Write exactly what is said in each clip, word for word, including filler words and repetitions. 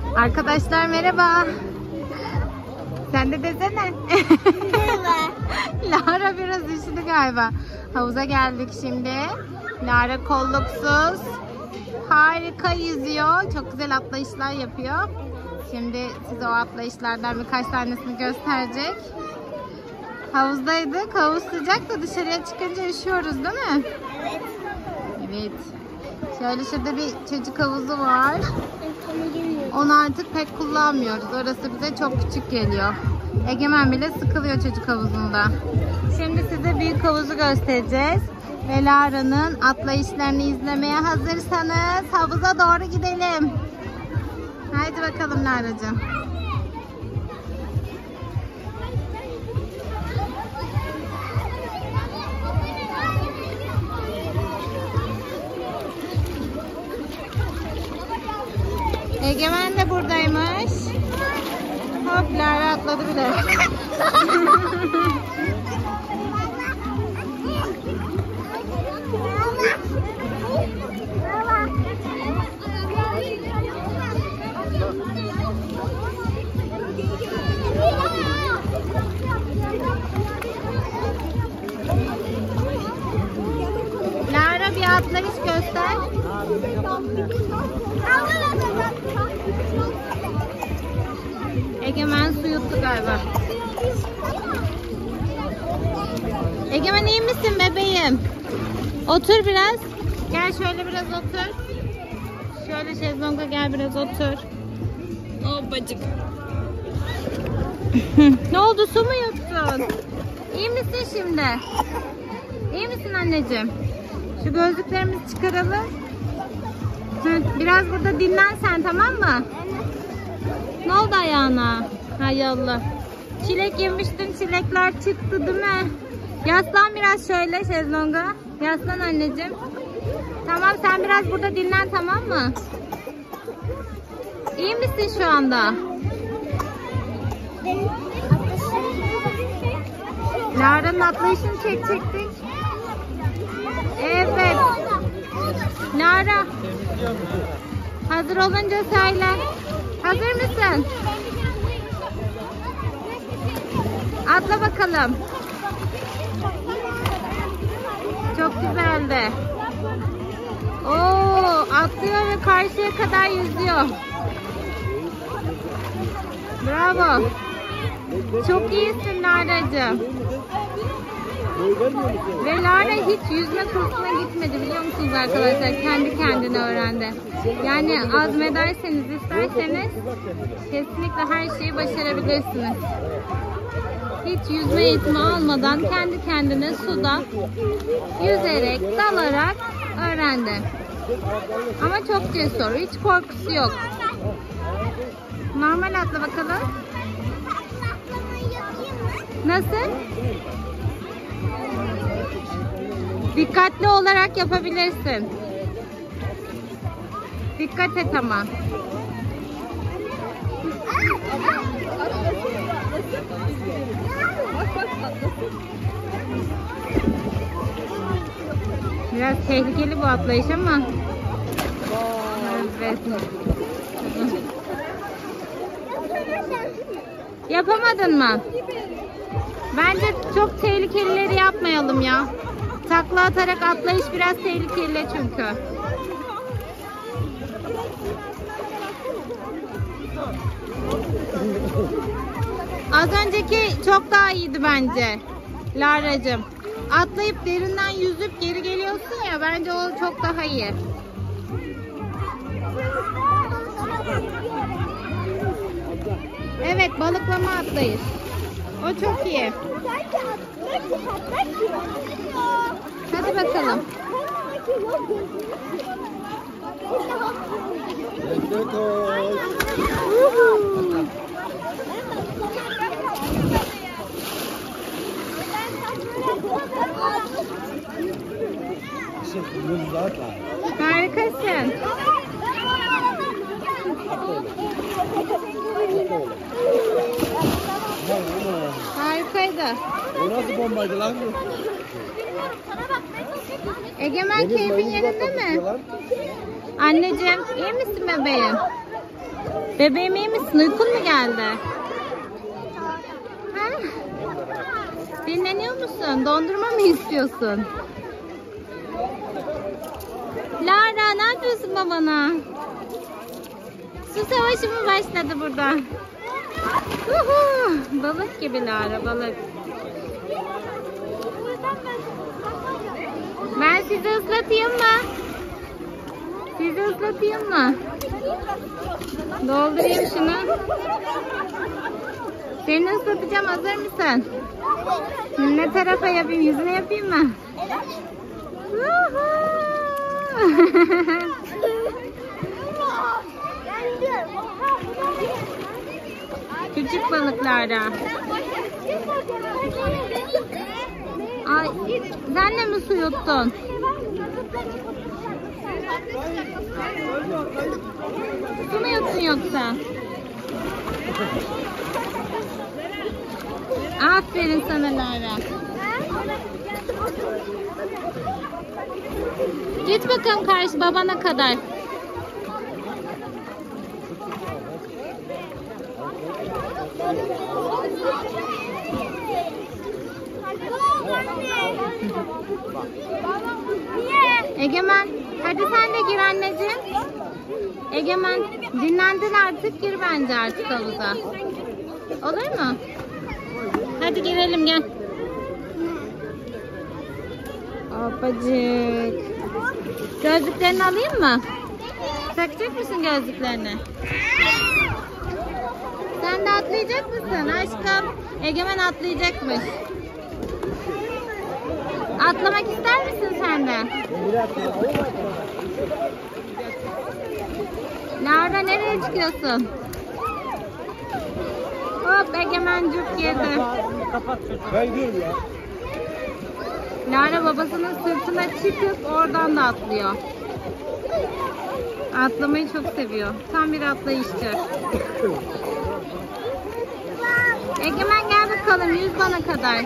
Arkadaşlar merhaba. Sen de desene. Merhaba. Lara biraz üşüdü galiba. Havuza geldik şimdi. Lara kolluksuz. Harika yüzüyor. Çok güzel atlayışlar yapıyor. Şimdi size o atlayışlardan birkaç tanesini gösterecek. Havuzdaydık. Havuz sıcak da dışarıya çıkınca üşüyoruz değil mi? Evet. Evet. Şöyle şurada bir çocuk havuzu var. Onu artık pek kullanmıyoruz. Orası bize çok küçük geliyor. Egemen bile sıkılıyor çocuk havuzunda. Şimdi size büyük havuzu göstereceğiz. Ve Lara'nın atlayışlarını izlemeye hazırsanız havuza doğru gidelim. Haydi bakalım Lara'cığım. Egemen de buradaymış. Hop, Lara atladı bile. Lara bir atlayış göster. Egemen su yuttu galiba. Egemen iyi misin bebeğim? Otur biraz. Gel şöyle biraz otur. Şöyle şezlonga gel biraz otur. Hoppacık. Ne oldu, su mu yuttun? İyi misin şimdi? İyi misin anneciğim? Şu gözlüklerimizi çıkaralım. Biraz burada dinlen sen, tamam mı? Ne oldu ayağına? Hay Allah. Çilek yemiştin, çilekler çıktı değil mi? Yaslan biraz şöyle şezlonga. Yaslan anneciğim. Tamam, sen biraz burada dinlen, tamam mı? İyi misin şu anda? Lara'nın atlayışını çekecektik. Evet. Lara. Hazır olunca söyle. Hazır mısın? Atla bakalım. Çok güzeldi. Oo, atlıyor ve karşıya kadar yüzüyor. Bravo. Çok iyisin Lara'cığım. Ve Lara hiç yüzme kursuna gitmedi, biliyor musunuz arkadaşlar? Kendi kendine öğrendi. Yani azmederseniz, isterseniz kesinlikle her şeyi başarabilirsiniz. Hiç yüzme eğitimi almadan kendi kendine suda yüzerek, dalarak öğrendi. Ama çok cesur, hiç korkusu yok. Normal atla bakalım. Nasıl? Dikkatli olarak yapabilirsin. Dikkat et ama. Biraz tehlikeli bu atlayış ama. Evet. Yapamadın mı? Bence çok tehlikelileri yapmayalım ya. Takla atarak atlayış biraz tehlikeli çünkü. Az önceki çok daha iyiydi bence Lara'cığım. Atlayıp derinden yüzüp geri geliyorsun ya, bence o çok daha iyi. Evet, balıklama atlayış. O çok iyi. Hadi bakalım. Harikasın. Harikaydı. O nasıl bombaydı lan? Egemen keyfin yerinde mi? Anneciğim iyi misin bebeğim? Bebeğim iyi misin? Uykun mu geldi? Ha? Dinleniyor musun? Dondurma mı istiyorsun? Lara ne yapıyorsun babana? Su savaşı mı başladı burada? Uhu, balık gibi Lara, balık. Ben sizi ıslatayım mı? Sizi ıslatayım mı? Doldurayım şunu. Seni ıslatacağım, hazır mısın? Ne tarafa yapayım? Yüzüne yapayım mı? Küçük balıklarda. Ay, sen de mi su yuttun? Su mu yuttun yoksa? Aferin sana Lara. Git bakalım karşı babana kadar. Egemen, hadi sen de gir anneciğim. Egemen, dinlendin artık, gir bence artık havuza. Olur mu? Hadi girelim, gel. Hoppacık. Gözlüklerini alayım mı? Takacak mısın gözlüklerini? Sen de atlayacak mısın aşkım? Egemen atlayacakmış. Atlamak ister misin sen de? Lara nereye çıkıyorsun? Hop, Egemen cuk girdi. Ben gidiyorum ya. Lara babasının sırtına çıkıp oradan da atlıyor. Atlamayı çok seviyor. Tam bir atlayışçı. Egemen gel bakalım, yüz bana kadar.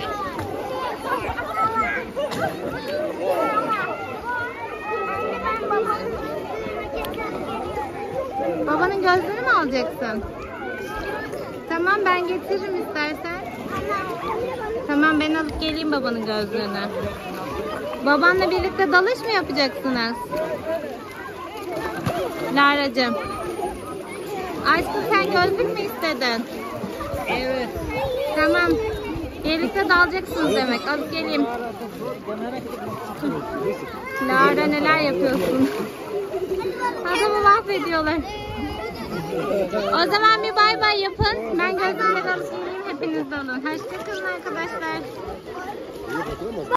Babanın gözlüğünü mü alacaksın? Tamam, ben getiririm istersen. Tamam, ben alıp geleyim babanın gözlüğünü. Babanla birlikte dalış mı yapacaksınız? Lara'cığım. Aşkım, sen gözlük mü istedin? Evet. Tamam. Birlikte dalacaksınız demek. Alıp geleyim. Lara neler yapıyorsun? Adamı mahvediyorlar. O zaman bir bay bay yapın. Ben gözlükleri alıp geleyim. Hepiniz dalın. Hoşçakalın arkadaşlar.